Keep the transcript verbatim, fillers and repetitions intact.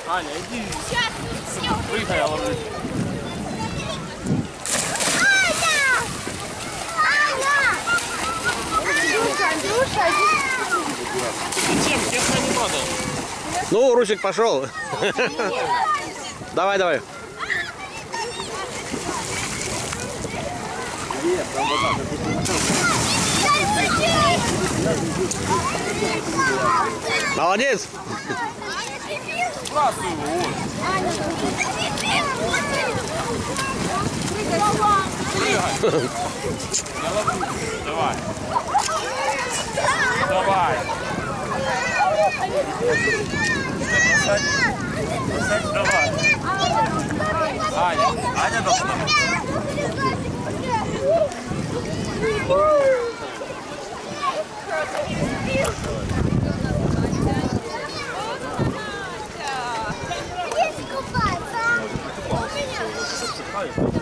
Аня, иди. Прыгай, я ловлю. Аня! Аня! Андрюша, Андрюша, Зачем? Честно, не надо. Ну, Русик пошел. Давай, давай. Молодец. Здравствуй, вот. Прыгай. Я ловлю. Давай. Давай. Бросать. Бросать. Давай. Аня. Аня должна. Есть купаться? У меня.